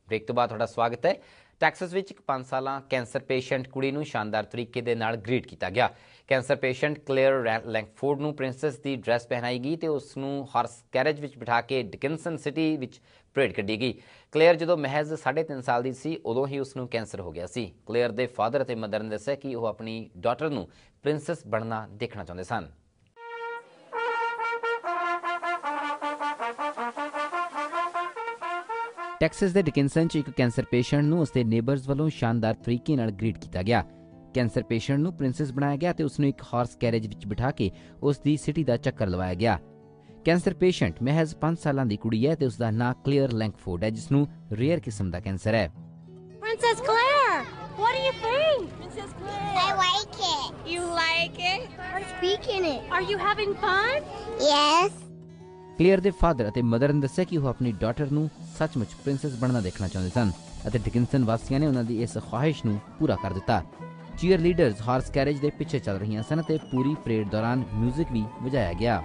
Break तो बाद तुहाडा स्वागत है। टैक्सस विच एक 5 साल कैंसर पेशेंट कुड़ी नूं शानदार तरीके दे नाल ग्रीट किया गया। कैंसर पेशेंट क्लेयर लैंगफोर्ड नूं प्रिंसैस दी ड्रैस पहनाई गई तो उसनूं हॉर्स कैरेज विच बिठा के डिकिंसन सिटी विच परेड कड्ढी गई। क्लेयर जदों महज 3.5 साल की सी उदों ही उसनूं कैंसर हो गया सी। क्लेयर दे फादर अते मदर ने दस्सिया कि वह अपनी डॉटर नूं प्रिंसैस बनना देखना चाहुंदे सन। टैक्सस के डिकिंसन च एक कैंसर पेशेंट नूं उसके नेबरस वालों शानदार तरीके नाल ग्रीट किया गया। कैंसर पेशेंट नूं प्रिंसैस बनाया गया तो उसनूं एक हॉर्स कैरेज विच बिठा के उसकी सिटी का चक्कर लवाया गया। कैंसर पेशेंट महज 5 साल की कुड़ी है तो उसका नाम क्लेयर लैंगफोर्ड है जिसनूं रेयर किस्म का कैंसर है। Princess Claire, what do you think? Princess Claire. I like it. You like it? We're speaking it. Are you having fun? Yes. Claire के फादर अते मदर ने दस्सिया कि वह अपनी डॉटर नूं सचमुच प्रिंसैस बनना देखना चाहते सन अते डिकिंसन वासियों ने उन्हां दी इस ख्वाहिश नूं पूरा कर दिता। चीयर लीडर्स हॉर्स कैरेज के पिछे चल रही सन अते पूरी परेड दौरान म्यूजिक भी बजाया गया।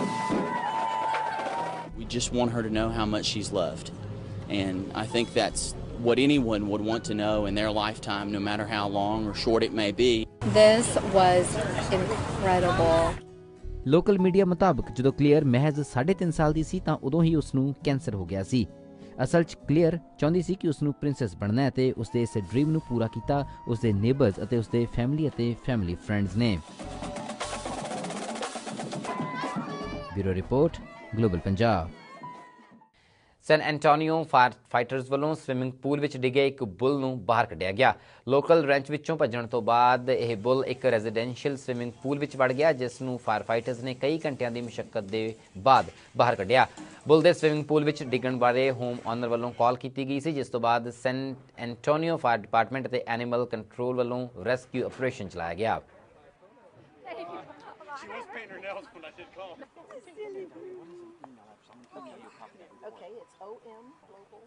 We just want her to know how much she's loved. And I think that's what anyone would want to know in their lifetime, no matter how long or short it may be. This was incredible. Local media मुताबिक जो clear महज 3.5 साल की सी तां उदों ही उसनूं cancer हो गया सी। असल च क्लीयर चाहती सी कि उसनूं प्रिंसैस बनना है ते उसदे इस ड्रीम नूं पूरा कीता उसदे नेबर्स अते उसदे फैमिली फ्रेंड्स ने। Bureau report global Punjab. San Antonio fire fighters वालों स्विमिंग पूल विच डिगे एक बुल नूं बाहर कढ़िया गया। लोकल रैंच विचों भजण तो बाद यह बुल एक रेजिडेंशियल स्विमिंग पूल विच वड़ गया जिसनूं फायर फाइटर्स ने कई घंटिया की मुशक्कत के बाद बाहर कढ़िया। बुल के स्विमिंग पूल विच डिगण बारे होम ऑनर वालों कॉल की गई सी जिस तो बाद सैन एंटोनियो फायर डिपार्टमेंट ते एनिमल कंट्रोल वालों रेस्क्यू ऑपरेशन चलाया गया। Okay, it's OM Global.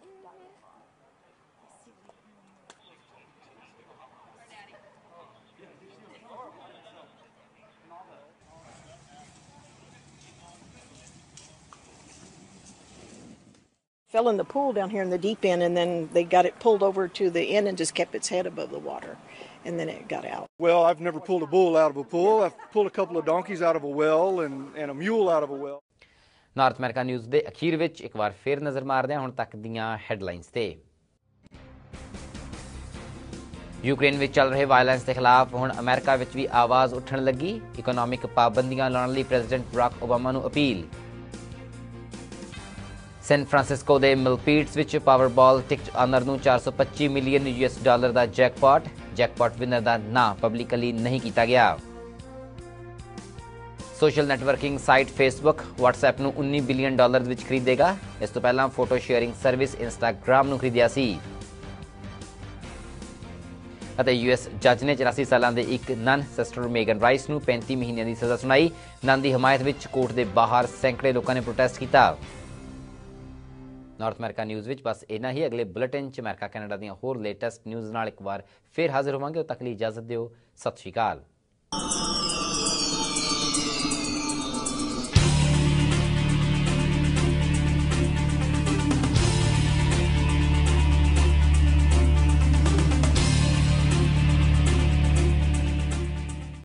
Fell in the pool down here in the deep end, and then they got it pulled over to the end and just kept its head above the water, and then it got out. Well, I've never pulled a bull out of a pool. I've pulled a couple of donkeys out of a well and a mule out of a well. North America news ਦੇ ਅਖੀਰ ਵਿੱਚ ਇੱਕ ਵਾਰ ਫੇਰ ਨਜ਼ਰ ਮਾਰਦੇ ਹਾਂ ਹੁਣ ਤੱਕ ਦੀਆਂ ਹੈਡਲਾਈਨਸ ਤੇ। ਯੂਕਰੇਨ ਵਿੱਚ ਚੱਲ ਰਹੇ ਵਾਇਲੈਂਸ ਦੇ ਖਿਲਾਫ ਹੁਣ ਅਮਰੀਕਾ ਵਿੱਚ ਵੀ ਆਵਾਜ਼ ਉੱਠਣ ਲੱਗੀ। ਇਕਨੋਮਿਕ ਪਾਬੰਦੀਆਂ ਲਾਉਣ ਲਈ ਪ੍ਰੈਜ਼ੀਡੈਂਟ ਬਰਾਕ ਓਬਾਮਾ ਨੂੰ ਅਪੀਲ। ਸੈਨ ਫਰਾਂਸਿਸਕੋ ਦੇ ਮਿਲਪੀਟਸ ਵਿੱਚ ਪਾਵਰਬਾਲ ਟਿਕਟ ਆਨਰ ਨੂੰ $425 ਮਿਲੀਅਨ ਦਾ ਜੈਕਪਾਟ ਵਿਨਰ ਦਾ ਨਾਂ ਪਬਲਿਕਲੀ ਨਹੀਂ ਕੀਤਾ ਗਿਆ। Social networking site Facebook WhatsApp ਨੂੰ $19 ਬਿਲੀਅਨ ਵਿੱਚ ਖਰੀਦੇਗਾ। ਇਸ ਤੋਂ ਪਹਿਲਾਂ ਫੋਟੋ ਸ਼ੇਅਰਿੰਗ ਸਰਵਿਸ ਇੰਸਟਾਗ੍ਰਾਮ ਨੂੰ ਖਰੀਦਿਆ ਸੀ। ਅਤੇ US ਜੱਜ ਨੇ 84 ਸਾਲਾਂ ਦੇ ਇੱਕ ਨਨ ਸਿਸਟਰ ਮੇਗਨ ਰਾਈਸ ਨੂੰ 35 ਮਹੀਨਿਆਂ ਦੀ ਸਜ਼ਾ ਸੁਣਾਈ। ਨਨ ਦੀ ਹਮਾਇਤ ਵਿੱਚ ਕੋਰਟ ਦੇ ਬਾਹਰ ਸੈਂਕੜੇ ਲੋਕਾਂ ਨੇ ਪ੍ਰੋਟੈਸਟ ਕੀਤਾ। ਨਾਰਥ ਅਮਰੀਕਾ ਨਿਊਜ਼ ਵਿੱਚ ਬਸ ਇੰਨਾ ਹੀ। ਅਗਲੇ ਬੁਲੇਟਿਨ 'ਚ ਅਮਰੀਕਾ ਕੈਨੇਡਾ ਦੀਆਂ ਹੋਰ ਲੇਟੈਸਟ ਨਿਊਜ਼ ਨਾਲ ਇੱਕ ਵਾਰ ਫੇਰ ਹਾਜ਼ਰ ਹੋਵਾਂਗੇ। ਉਦੋਂ ਤੱਕ ਲਈ ਇਜਾਜ਼ਤ ਦਿਓ। ਸਤਿ ਸ਼੍ਰੀ ਅਕਾਲ।